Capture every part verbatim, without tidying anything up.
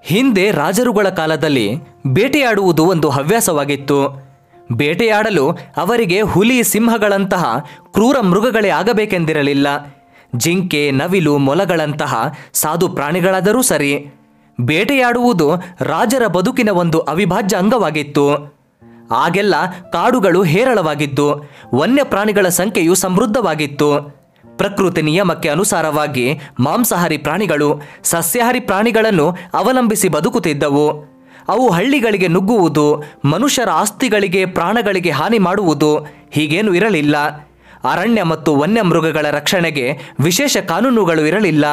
ಹಿಂದೆ ರಾಜರುಗಳ ಕಾಲದಲ್ಲಿ ಬೇಟೆಯಾಡುವುದು ಒಂದು ಹವ್ಯಾಸವಾಗಿತ್ತು. ಬೇಟೆಯಾಡಲು ಅವರಿಗೆ ಹುಲಿ, ಸಿಂಹಗಳಂತಹ ಕ್ರೂರ ಮೃಗಗಳೇ ಆಗಬೇಕೆಂದಿರಲಿಲ್ಲ. ಜಿಂಕೆ, ನವಿಲು, ಮೊಲಗಳಂತಹ ಸಾಧು ಪ್ರಾಣಿಗಳಾದರೂ ಸರಿ, ಬೇಟೆಯಾಡುವುದು ರಾಜರ ಬದುಕಿನ ಒಂದು ಅವಿಭಾಜ್ಯ ಅಂಗವಾಗಿತ್ತು. ಆಗೆಲ್ಲ ಕಾಡುಗಳು ಹೇರಳವಾಗಿದ್ದು ವನ್ಯ ಪ್ರಾಣಿಗಳ ಸಂಖ್ಯೆಯು ಸಮೃದ್ಧವಾಗಿತ್ತು. ಪ್ರಕೃತಿ ನಿಯಮಕ್ಕೆ ಅನುಸಾರವಾಗಿ ಮಾಂಸಾಹಾರಿ ಪ್ರಾಣಿಗಳು ಸಸ್ಯಾಹಾರಿ ಪ್ರಾಣಿಗಳನ್ನು ಅವಲಂಬಿಸಿ ಬದುಕುತ್ತಿದ್ದವು. ಅವು ಹಳ್ಳಿಗಳಿಗೆ ನುಗ್ಗುವುದು, ಮನುಷ್ಯರ ಆಸ್ತಿಗಳಿಗೆ, ಪ್ರಾಣಗಳಿಗೆ ಹಾನಿ ಮಾಡುವುದು ಹೀಗೇನೂ ಇರಲಿಲ್ಲ. ಅರಣ್ಯ ಮತ್ತು ವನ್ಯಮೃಗಗಳ ರಕ್ಷಣೆಗೆ ವಿಶೇಷ ಕಾನೂನುಗಳು ಇರಲಿಲ್ಲ.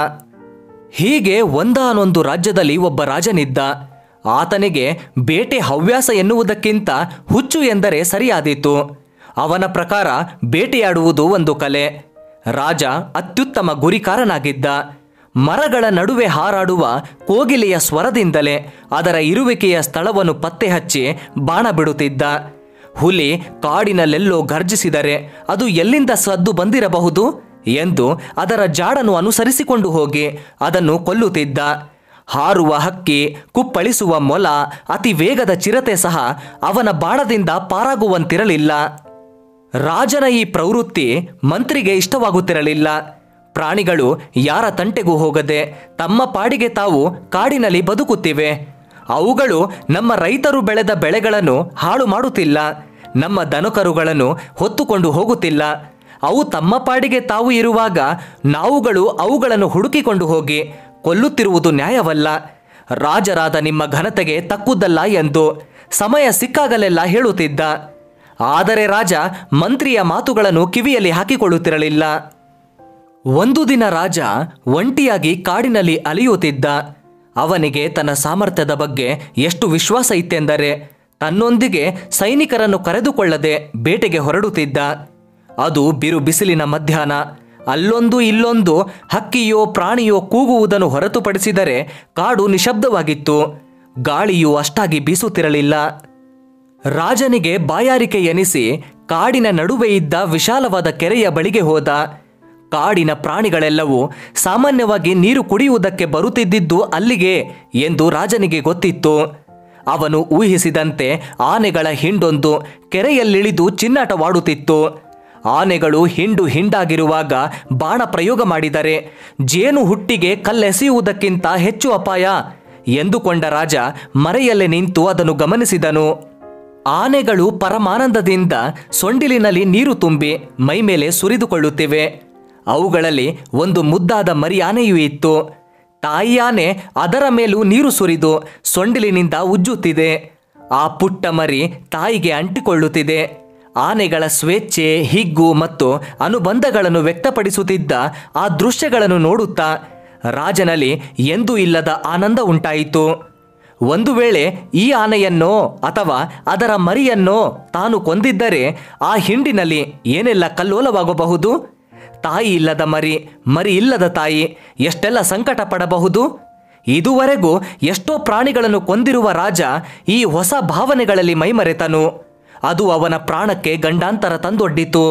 ಹೀಗೆ ಒಂದಾನೊಂದು ರಾಜ್ಯದಲ್ಲಿ ಒಬ್ಬ ರಾಜನಿದ್ದ. ಆತನಿಗೆ ಬೇಟೆ ಹವ್ಯಾಸ ಎನ್ನುವುದಕ್ಕಿಂತ ಹುಚ್ಚು ಎಂದರೆ ಸರಿಯಾದೀತು. ಅವನ ಪ್ರಕಾರ ಬೇಟೆಯಾಡುವುದು ಒಂದು ಕಲೆ. ರಾಜ ಅತ್ಯುತ್ತಮ ಗುರಿಕಾರನಾಗಿದ್ದ. ಮರಗಳ ನಡುವೆ ಹಾರಾಡುವ ಕೋಗಿಲೆಯ ಸ್ವರದಿಂದಲೇ ಅದರ ಇರುವಿಕೆಯ ಸ್ಥಳವನ್ನು ಪತ್ತೆ ಹಚ್ಚಿ ಬಾಣ ಬಿಡುತ್ತಿದ್ದ. ಹುಲಿ ಕಾಡಿನಲ್ಲೆಲ್ಲೋ ಗರ್ಜಿಸಿದರೆ ಅದು ಎಲ್ಲಿಂದ ಸದ್ದು ಬಂದಿರಬಹುದು ಎಂದು ಅದರ ಜಾಡನ್ನು ಅನುಸರಿಸಿಕೊಂಡು ಹೋಗಿ ಅದನ್ನು ಕೊಲ್ಲುತ್ತಿದ್ದ. ಹಾರುವ ಹಕ್ಕಿ, ಕುಪ್ಪಳಿಸುವ ಮೊಲ, ಅತಿ ವೇಗದ ಚಿರತೆ ಸಹ ಅವನ ಬಾಣದಿಂದ ಪಾರಾಗುವಂತಿರಲಿಲ್ಲ. ರಾಜನ ಈ ಪ್ರವೃತ್ತಿ ಮಂತ್ರಿಗೆ ಇಷ್ಟವಾಗುತ್ತಿರಲಿಲ್ಲ. ಪ್ರಾಣಿಗಳು ಯಾರ ತಂಟೆಗೂ ಹೋಗದೆ ತಮ್ಮ ಪಾಡಿಗೆ ತಾವು ಕಾಡಿನಲ್ಲಿ ಬದುಕುತ್ತಿವೆ. ಅವುಗಳು ನಮ್ಮ ರೈತರು ಬೆಳೆದ ಬೆಳೆಗಳನ್ನು ಹಾಳು ಮಾಡುತ್ತಿಲ್ಲ, ನಮ್ಮ ದನಕರುಗಳನ್ನು ಹೊತ್ತುಕೊಂಡು ಹೋಗುತ್ತಿಲ್ಲ. ಅವು ತಮ್ಮ ಪಾಡಿಗೆ ತಾವು ಇರುವಾಗ ನಾವುಗಳು ಅವುಗಳನ್ನು ಹುಡುಕಿಕೊಂಡು ಹೋಗಿ ಕೊಲ್ಲುತ್ತಿರುವುದು ನ್ಯಾಯವಲ್ಲ. ರಾಜರಾದ ನಿಮ್ಮ ಘನತೆಗೆ ತಕ್ಕುದಲ್ಲ ಎಂದು ಸಮಯ ಸಿಕ್ಕಾಗಲೆಲ್ಲ ಹೇಳುತ್ತಿದ್ದ. ಆದರೆ ರಾಜ ಮಂತ್ರಿಯ ಮಾತುಗಳನ್ನು ಕಿವಿಯಲ್ಲಿ ಹಾಕಿಕೊಳ್ಳುತ್ತಿರಲಿಲ್ಲ. ಒಂದು ದಿನ ರಾಜ ಒಂಟಿಯಾಗಿ ಕಾಡಿನಲ್ಲಿ ಅಲಿಯುತ್ತಿದ್ದ. ಅವನಿಗೆ ತನ್ನ ಸಾಮರ್ಥ್ಯದ ಬಗ್ಗೆ ಎಷ್ಟು ವಿಶ್ವಾಸ ಇತ್ತೆಂದರೆ ತನ್ನೊಂದಿಗೆ ಸೈನಿಕರನ್ನು ಕರೆದುಕೊಳ್ಳದೆ ಬೇಟೆಗೆ ಹೊರಡುತ್ತಿದ್ದ. ಅದು ಬಿರು ಬಿಸಿಲಿನ ಮಧ್ಯಾಹ್ನ. ಅಲ್ಲೊಂದು ಇಲ್ಲೊಂದು ಹಕ್ಕಿಯೋ ಪ್ರಾಣಿಯೋ ಕೂಗುವುದನ್ನು ಹೊರತುಪಡಿಸಿದರೆ ಕಾಡು ನಿಶಬ್ದವಾಗಿತ್ತು. ಗಾಳಿಯೂ ಅಷ್ಟಾಗಿ ಬೀಸುತ್ತಿರಲಿಲ್ಲ. ರಾಜನಿಗೆ ಬಾಯಾರಿಕೆ ಎನಿಸಿ ಕಾಡಿನ ನಡುವೆ ಇದ್ದ ವಿಶಾಲವಾದ ಕೆರೆಯ ಬಳಿಗೆ ಹೋದ. ಕಾಡಿನ ಪ್ರಾಣಿಗಳೆಲ್ಲವೂ ಸಾಮಾನ್ಯವಾಗಿ ನೀರು ಕುಡಿಯುವುದಕ್ಕೆ ಬರುತ್ತಿದ್ದಿದ್ದು ಅಲ್ಲಿಗೆ ಎಂದು ರಾಜನಿಗೆ ಗೊತ್ತಿತ್ತು. ಅವನು ಊಹಿಸಿದಂತೆ ಆನೆಗಳ ಹಿಂಡೊಂದು ಕೆರೆಯಲ್ಲಿಳಿದು ಚಿನ್ನಾಟವಾಡುತ್ತಿತ್ತು. ಆನೆಗಳು ಹಿಂಡು ಹಿಂಡಾಗಿರುವಾಗ ಬಾಣ ಪ್ರಯೋಗ ಮಾಡಿದರೆ ಜೇನು ಹುಟ್ಟಿಗೆ ಕಲ್ಲೆಸೆಯುವುದಕ್ಕಿಂತ ಹೆಚ್ಚು ಅಪಾಯ ಎಂದುಕೊಂಡ ರಾಜ ಮರೆಯಲ್ಲೇ ನಿಂತು ಅದನ್ನು ಗಮನಿಸಿದನು. ಆನೆಗಳು ಪರಮಾನಂದದಿಂದ ಸೊಂಡಿಲಿನಲ್ಲಿ ನೀರು ತುಂಬಿ ಮೈಮೇಲೆ ಸುರಿದುಕೊಳ್ಳುತ್ತಿವೆ. ಅವುಗಳಲ್ಲಿ ಒಂದು ಮುದ್ದಾದ ಮರಿ ಆನೆಯೂ ಇತ್ತು. ತಾಯಿ ಆನೆ ಅದರ ಮೇಲೂ ನೀರು ಸುರಿದು ಸೊಂಡಿಲಿನಿಂದ ಉಜ್ಜುತ್ತಿದೆ. ಆ ಪುಟ್ಟ ಮರಿ ತಾಯಿಗೆ ಅಂಟಿಕೊಳ್ಳುತ್ತಿದೆ. ಆನೆಗಳ ಸ್ವೇಚ್ಛೆ, ಹಿಗ್ಗು ಮತ್ತು ಅನುಬಂಧಗಳನ್ನು ವ್ಯಕ್ತಪಡಿಸುತ್ತಿದ್ದ ಆ ದೃಶ್ಯಗಳನ್ನು ನೋಡುತ್ತಾ ರಾಜನಲ್ಲಿ ಎಂದೂ ಇಲ್ಲದ ಆನಂದ ಉಂಟಾಯಿತು. ಒಂದು ವೇಳೆ ಈ ಆನೆಯನ್ನೋ ಅಥವಾ ಅದರ ಮರಿಯನ್ನೋ ತಾನು ಕೊಂದಿದ್ದರೆ ಆ ಹಿಂಡಿನಲ್ಲಿ ಏನೆಲ್ಲ ಕಲ್ಲೋಲವಾಗಬಹುದು? ತಾಯಿ ಇಲ್ಲದ ಮರಿ, ಮರಿ ಇಲ್ಲದ ತಾಯಿ, ಎಷ್ಟೆಲ್ಲ ಸಂಕಟ ಪಡಬಹುದು. ಇದುವರೆಗೂ ಎಷ್ಟೋ ಪ್ರಾಣಿಗಳನ್ನು ಕೊಂದಿರುವ ರಾಜ ಈ ಹೊಸ ಭಾವನೆಗಳಲ್ಲಿ ಮೈಮರೆತನು. ಅದು ಅವನ ಪ್ರಾಣಕ್ಕೆ ಗಂಡಾಂತರ ತಂದೊಡ್ಡಿತು.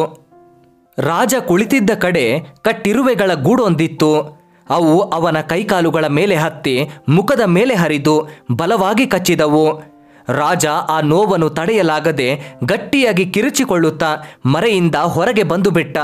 ರಾಜ ಕುಳಿತಿದ್ದ ಕಡೆ ಕಟ್ಟಿರುವೆಗಳ ಗೂಡೊಂದಿತ್ತು. ಅವು ಅವನ ಕೈಕಾಲುಗಳ ಮೇಲೆ ಹತ್ತಿ ಮುಖದ ಮೇಲೆ ಹರಿದು ಬಲವಾಗಿ ಕಚ್ಚಿದವು. ರಾಜ ಆ ನೋವನ್ನು ತಡೆಯಲಾಗದೆ ಗಟ್ಟಿಯಾಗಿ ಕಿರುಚಿಕೊಳ್ಳುತ್ತಾ ಮರೆಯಿಂದ ಹೊರಗೆ ಬಂದು ಬಿಟ್ಟ.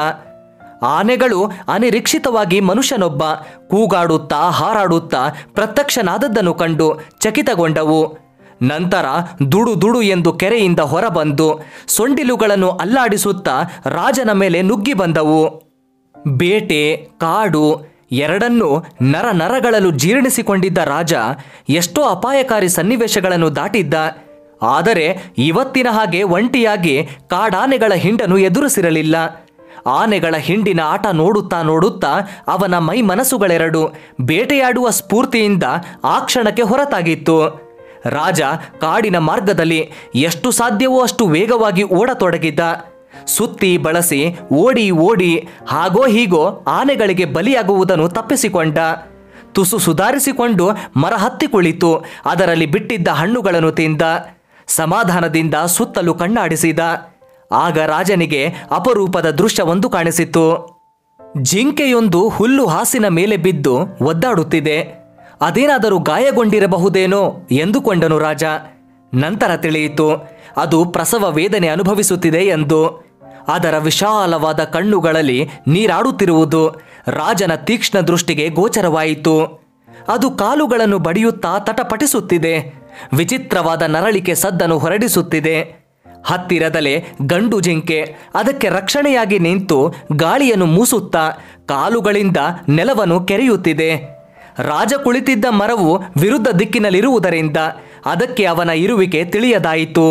ಆನೆಗಳು ಅನಿರೀಕ್ಷಿತವಾಗಿ ಮನುಷ್ಯನೊಬ್ಬ ಕೂಗಾಡುತ್ತಾ ಹಾರಾಡುತ್ತಾ ಪ್ರತ್ಯಕ್ಷನಾದದ್ದನ್ನು ಕಂಡು ಚಕಿತಗೊಂಡವು. ನಂತರ ದುಡು ದುಡು ಎಂದು ಕೆರೆಯಿಂದ ಹೊರಬಂದು ಸೊಂಡಿಲುಗಳನ್ನು ಅಲ್ಲಾಡಿಸುತ್ತಾ ರಾಜನ ಮೇಲೆ ನುಗ್ಗಿ ಬಂದವು. ಬೇಟೆ, ಕಾಡು ಎರಡನ್ನೂ ನರ ನರಗಳಲ್ಲೂ ಜೀರ್ಣಿಸಿಕೊಂಡಿದ್ದ ರಾಜ ಎಷ್ಟೋ ಅಪಾಯಕಾರಿ ಸನ್ನಿವೇಶಗಳನ್ನು ದಾಟಿದ್ದ. ಆದರೆ ಇವತ್ತಿನ ಹಾಗೆ ಒಂಟಿಯಾಗಿ ಕಾಡಾನೆಗಳ ಹಿಂಡನ್ನು ಎದುರಿಸಿರಲಿಲ್ಲ. ಆನೆಗಳ ಹಿಂಡಿನ ಆಟ ನೋಡುತ್ತಾ ನೋಡುತ್ತಾ ಅವನ ಮೈ ಮನಸ್ಸುಗಳೆರಡು ಬೇಟೆಯಾಡುವ ಸ್ಫೂರ್ತಿಯಿಂದ ಆ ಕ್ಷಣಕ್ಕೆ ಹೊರತಾಗಿತ್ತು. ರಾಜ ಕಾಡಿನ ಮಾರ್ಗದಲ್ಲಿ ಎಷ್ಟು ಸಾಧ್ಯವೋ ಅಷ್ಟು ವೇಗವಾಗಿ ಓಡತೊಡಗಿದ್ದ. ಸುತ್ತಿ ಬಳಸಿ ಓಡಿ ಓಡಿ ಹಾಗೋ ಹೀಗೋ ಆನೆಗಳಿಗೆ ಬಲಿಯಾಗುವುದನ್ನು ತಪ್ಪಿಸಿಕೊಂಡ. ತುಸು ಸುಧಾರಿಸಿಕೊಂಡು ಮರ ಹತ್ತಿ ಕುಳಿತು ಅದರಲ್ಲಿ ಬಿಟ್ಟಿದ್ದ ಹಣ್ಣುಗಳನ್ನು ತಿಂದ. ಸಮಾಧಾನದಿಂದ ಸುತ್ತಲೂ ಕಣ್ಣಾಡಿಸಿದ. ಆಗ ರಾಜನಿಗೆ ಅಪರೂಪದ ದೃಶ್ಯವೊಂದು ಕಾಣಿಸಿತು. ಜಿಂಕೆಯೊಂದು ಹುಲ್ಲು ಹಾಸಿನ ಮೇಲೆ ಬಿದ್ದು ಒದ್ದಾಡುತ್ತಿದೆ. ಅದೇನಾದರೂ ಗಾಯಗೊಂಡಿರಬಹುದೇನೋ ಎಂದುಕೊಂಡನು ರಾಜ. ನಂತರ ತಿಳಿಯಿತು ಅದು ಪ್ರಸವ ವೇದನೆ ಅನುಭವಿಸುತ್ತಿದೆ ಎಂದು. ಅದರ ವಿಶಾಲವಾದ ಕಣ್ಣುಗಳಲ್ಲಿ ನೀರಾಡುತ್ತಿರುವುದು ರಾಜನ ತೀಕ್ಷ್ಣ ದೃಷ್ಟಿಗೆ ಗೋಚರವಾಯಿತು. ಅದು ಕಾಲುಗಳನ್ನು ಬಡಿಯುತ್ತಾ ತಟಪಟಿಸುತ್ತಿದೆ. ವಿಚಿತ್ರವಾದ ನರಳಿಕೆ ಸದ್ದನ್ನು ಹೊರಡಿಸುತ್ತಿದೆ. ಹತ್ತಿರದಲ್ಲೇ ಗಂಡು ಜಿಂಕೆ ಅದಕ್ಕೆ ರಕ್ಷಣೆಯಾಗಿ ನಿಂತು ಗಾಳಿಯನ್ನು ಮೂಸುತ್ತಾ ಕಾಲುಗಳಿಂದ ನೆಲವನ್ನು ಕೆರೆಯುತ್ತಿದೆ. ರಾಜ ಕುಳಿತಿದ್ದ ಮರವು ವಿರುದ್ಧ ದಿಕ್ಕಿನಲ್ಲಿರುವುದರಿಂದ ಅದಕ್ಕೆ ಅವನ ಇರುವಿಕೆ ತಿಳಿಯದಾಯಿತು.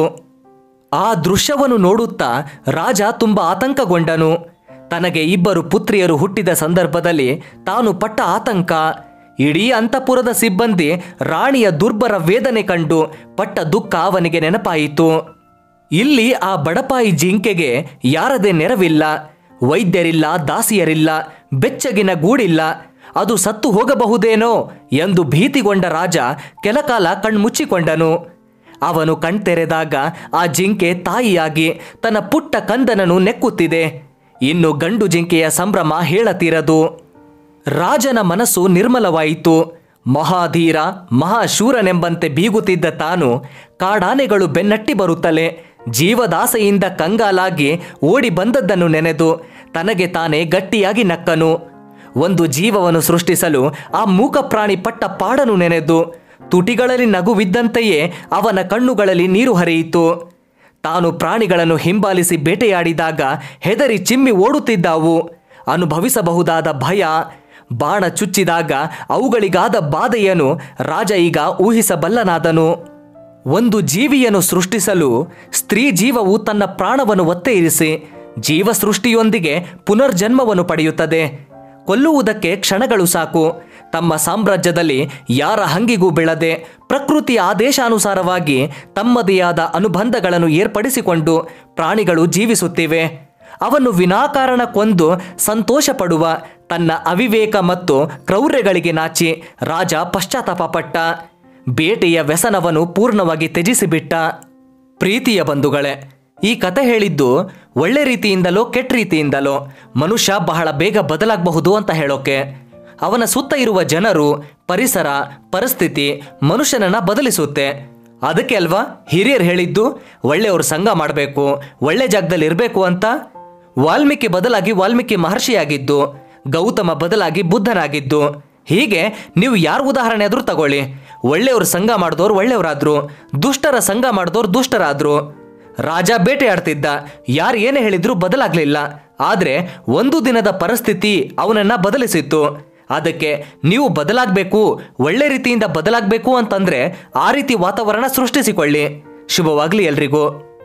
ಆ ದೃಶ್ಯವನ್ನು ನೋಡುತ್ತಾ ರಾಜ ತುಂಬ ಆತಂಕಗೊಂಡನು. ತನಗೆ ಇಬ್ಬರು ಪುತ್ರಿಯರು ಹುಟ್ಟಿದ ಸಂದರ್ಭದಲ್ಲಿ ತಾನು ಪಟ್ಟ ಆತಂಕ, ಇಡೀ ಅಂತಃಪುರದ ಸಿಬ್ಬಂದಿ ರಾಣಿಯ ದುರ್ಬರ ವೇದನೆ ಕಂಡು ಪಟ್ಟ ದುಃಖ ಅವನಿಗೆ ನೆನಪಾಯಿತು. ಇಲ್ಲಿ ಆ ಬಡಪಾಯಿ ಜಿಂಕೆಗೆ ಯಾರದೇ ನೆರವಿಲ್ಲ, ವೈದ್ಯರಿಲ್ಲ, ದಾಸಿಯರಿಲ್ಲ, ಬೆಚ್ಚಗಿನ ಗೂಡಿಲ್ಲ. ಅದು ಸತ್ತು ಹೋಗಬಹುದೇನೋ ಎಂದು ಭೀತಿಗೊಂಡ ರಾಜ ಕೆಲಕಾಲ ಕಣ್ಮುಚ್ಚಿಕೊಂಡನು. ಅವನು ಕಣ್ತೆರೆದಾಗ ಆ ಜಿಂಕೆ ತಾಯಿಯಾಗಿ ತನ್ನ ಪುಟ್ಟ ಕಂದನನ್ನು ನೆಕ್ಕುತ್ತಿದೆ. ಇನ್ನು ಗಂಡು ಜಿಂಕೆಯ ಸಂಭ್ರಮ ಹೇಳತೀರದು. ರಾಜನ ಮನಸ್ಸು ನಿರ್ಮಲವಾಯಿತು. ಮಹಾಧೀರ ಮಹಾಶೂರನೆಂಬಂತೆ ಬೀಗುತ್ತಿದ್ದ ತಾನು ಕಾಡಾನೆಗಳು ಬೆನ್ನಟ್ಟಿ ಬರುತ್ತಲೇ ಜೀವದಾಸೆಯಿಂದ ಕಂಗಾಲಾಗಿ ಓಡಿ ಬಂದದ್ದನ್ನು ನೆನೆದು ತನಗೆ ತಾನೇ ಗಟ್ಟಿಯಾಗಿ ನಕ್ಕನು. ಒಂದು ಜೀವವನ್ನು ಸೃಷ್ಟಿಸಲು ಆ ಮೂಕ ಪ್ರಾಣಿ ಪಟ್ಟ ಪಾಡನ್ನು ನೆನೆದು ತುಟಿಗಳಲ್ಲಿ ನಗುವಿದ್ದಂತೆಯೇ ಅವನ ಕಣ್ಣುಗಳಲ್ಲಿ ನೀರು ಹರಿಯಿತು. ತಾನು ಪ್ರಾಣಿಗಳನ್ನು ಹಿಂಬಾಲಿಸಿ ಬೇಟೆಯಾಡಿದಾಗ ಹೆದರಿ ಚಿಮ್ಮಿ ಓಡುತ್ತಿದ್ದಾವು. ಅನುಭವಿಸಬಹುದಾದ ಭಯ, ಬಾಣ ಚುಚ್ಚಿದಾಗ ಅವುಗಳಿಗಾದ ಬಾಧೆಯನ್ನು ರಾಜ ಈಗ ಊಹಿಸಬಲ್ಲನಾದನು. ಒಂದು ಜೀವಿಯನ್ನು ಸೃಷ್ಟಿಸಲು ಸ್ತ್ರೀ ಜೀವವು ತನ್ನ ಪ್ರಾಣವನ್ನು ಒತ್ತೆ ಇರಿಸಿ ಜೀವ ಸೃಷ್ಟಿಯೊಂದಿಗೆ ಪುನರ್ಜನ್ಮವನ್ನು ಪಡೆಯುತ್ತದೆ. ಕೊಲ್ಲುವುದಕ್ಕೆ ಕ್ಷಣಗಳು ಸಾಕು. ತಮ್ಮ ಸಾಮ್ರಾಜ್ಯದಲ್ಲಿ ಯಾರ ಹಂಗಿಗೂ ಬೀಳದೆ ಪ್ರಕೃತಿಯ ಆದೇಶಾನುಸಾರವಾಗಿ ತಮ್ಮದೇ ಆದ ಅನುಬಂಧಗಳನ್ನು ಏರ್ಪಡಿಸಿಕೊಂಡು ಪ್ರಾಣಿಗಳು ಜೀವಿಸುತ್ತಿವೆ. ಅವನ್ನು ವಿನಾಕಾರಣ ಕೊಂದು ಸಂತೋಷ ಪಡುವ ತನ್ನ ಅವಿವೇಕ ಮತ್ತು ಕ್ರೌರ್ಯಗಳಿಗೆ ನಾಚಿ ರಾಜ ಪಶ್ಚಾತ್ತಾಪಪಟ್ಟ. ಬೇಟೆಯ ವ್ಯಸನವನ್ನು ಪೂರ್ಣವಾಗಿ ತ್ಯಜಿಸಿಬಿಟ್ಟ. ಪ್ರೀತಿಯ ಬಂಧುಗಳೇ, ಈ ಕತೆ ಹೇಳಿದ್ದು ಒಳ್ಳೆ ರೀತಿಯಿಂದಲೋ ಕೆಟ್ಟ ರೀತಿಯಿಂದಲೋ ಮನುಷ್ಯ ಬಹಳ ಬೇಗ ಬದಲಾಗಬಹುದು ಅಂತ ಹೇಳೋಕೆ. ಅವನ ಸುತ್ತ ಇರುವ ಜನರು, ಪರಿಸರ, ಪರಿಸ್ಥಿತಿ ಮನುಷ್ಯನನ್ನ ಬದಲಿಸುತ್ತೆ. ಅದಕ್ಕೆ ಅಲ್ವಾ ಹಿರಿಯರು ಹೇಳಿದ್ದು ಒಳ್ಳೆಯವರು ಸಂಘ ಮಾಡಬೇಕು, ಒಳ್ಳೆ ಜಾಗದಲ್ಲಿ ಇರಬೇಕು ಅಂತ. ವಾಲ್ಮೀಕಿ ಬದಲಾಗಿ ವಾಲ್ಮೀಕಿ ಮಹರ್ಷಿಯಾಗಿದ್ದು, ಗೌತಮ ಬದಲಾಗಿ ಬುದ್ಧನಾಗಿದ್ದು. ಹೀಗೆ ನೀವು ಯಾರ ಉದಾಹರಣೆ ಆದರೂ ತಗೊಳ್ಳಿ, ಒಳ್ಳೆಯವರು ಸಂಘ ಮಾಡಿದವರು ಒಳ್ಳೆಯವರಾದ್ರು, ದುಷ್ಟರ ಸಂಘ ಮಾಡಿದವರು ದುಷ್ಟರಾದ್ರು. ರಾಜ ಬೇಟೆಯಾಡ್ತಿದ್ದ, ಯಾರು ಏನೇ ಹೇಳಿದ್ರು ಬದಲಾಗಲಿಲ್ಲ. ಆದರೆ ಒಂದು ದಿನದ ಪರಿಸ್ಥಿತಿ ಅವನನ್ನು ಬದಲಿಸಿತ್ತು. ಅದಕ್ಕೆ ನೀವು ಬದಲಾಗಬೇಕು, ಒಳ್ಳೆ ರೀತಿಯಿಂದ ಬದಲಾಗಬೇಕು ಅಂತಂದರೆ ಆ ರೀತಿ ವಾತಾವರಣ ಸೃಷ್ಟಿಸಿಕೊಳ್ಳಿ. ಶುಭವಾಗಲಿ ಎಲ್ರಿಗೂ.